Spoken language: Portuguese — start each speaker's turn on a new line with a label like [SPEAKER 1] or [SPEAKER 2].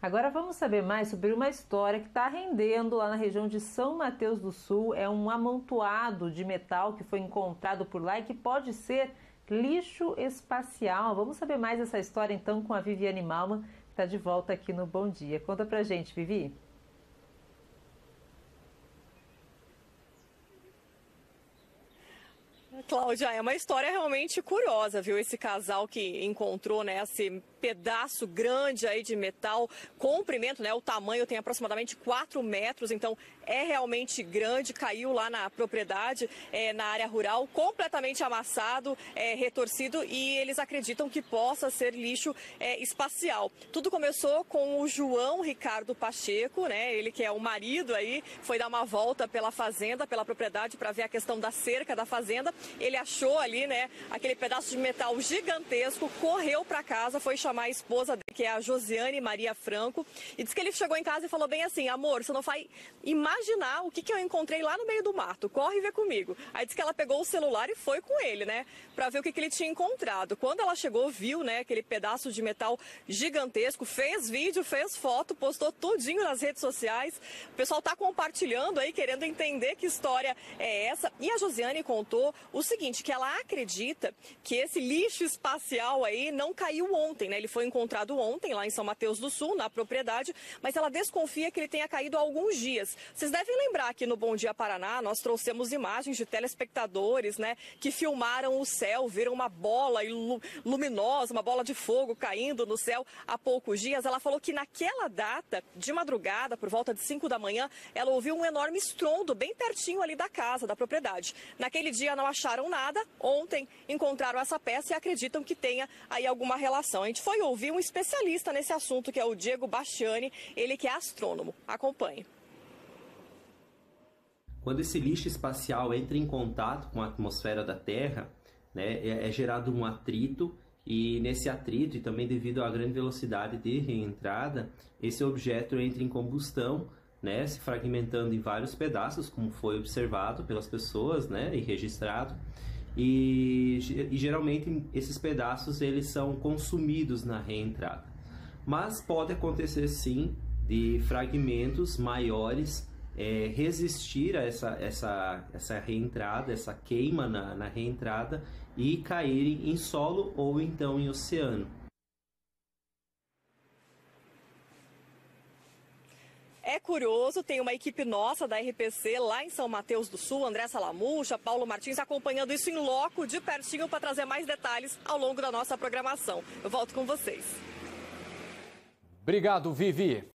[SPEAKER 1] Agora vamos saber mais sobre uma história que está rendendo lá na região de São Mateus do Sul. É um amontoado de metal que foi encontrado por lá e que pode ser lixo espacial. Vamos saber mais essa história então com a Viviane Malman, que está de volta aqui no Bom Dia. Conta pra gente, Vivi.
[SPEAKER 2] Cláudia, é uma história realmente curiosa, viu? Esse casal que encontrou, né, esse pedaço grande aí de metal, comprimento, né? O tamanho tem aproximadamente 4 metros, então é realmente grande, caiu lá na propriedade, na área rural, completamente amassado, retorcido, e eles acreditam que possa ser lixo espacial. Tudo começou com o João Ricardo Pacheco, né? Ele que é o marido aí, foi dar uma volta pela fazenda, pela propriedade, para ver a questão da cerca da fazenda. Ele achou ali, né, aquele pedaço de metal gigantesco, correu para casa, foi chamar a esposa dele, que é a Josiane Maria Franco, e disse que ele chegou em casa e falou bem assim: amor, você não vai imaginar o que eu encontrei lá no meio do mato, corre e vê comigo. Aí disse que ela pegou o celular e foi com ele, né, para ver o que ele tinha encontrado. Quando ela chegou, viu, né, aquele pedaço de metal gigantesco, fez vídeo, fez foto, postou tudinho nas redes sociais. O pessoal tá compartilhando aí, querendo entender que história é essa. E a Josiane contou o seguinte, que ela acredita que esse lixo espacial aí não caiu ontem, né? Ele foi encontrado ontem lá em São Mateus do Sul, na propriedade, mas ela desconfia que ele tenha caído há alguns dias. Vocês devem lembrar que no Bom Dia Paraná nós trouxemos imagens de telespectadores, né, que filmaram o céu, viram uma bola luminosa, uma bola de fogo caindo no céu há poucos dias. Ela falou que naquela data, de madrugada, por volta de 5 da manhã, ela ouviu um enorme estrondo bem pertinho ali da casa, da propriedade. Naquele dia não acharam nada, ontem encontraram essa peça e acreditam que tenha aí alguma relação. A gente foi ouvir um especialista nesse assunto, que é o Diego Bastiani, ele que é astrônomo. Acompanhe.
[SPEAKER 3] Quando esse lixo espacial entra em contato com a atmosfera da Terra, né, é gerado um atrito, e nesse atrito, e também devido à grande velocidade de reentrada, esse objeto entra em combustão, né, se fragmentando em vários pedaços, como foi observado pelas pessoas, né, e registrado. E geralmente esses pedaços eles são consumidos na reentrada. Mas pode acontecer sim de fragmentos maiores resistir a essa reentrada, essa queima na reentrada, e caírem em solo ou então em oceano.
[SPEAKER 2] É curioso, tem uma equipe nossa da RPC lá em São Mateus do Sul, André Salamucha, Paulo Martins, acompanhando isso em loco, de pertinho, para trazer mais detalhes ao longo da nossa programação. Eu volto com vocês.
[SPEAKER 4] Obrigado, Vivi.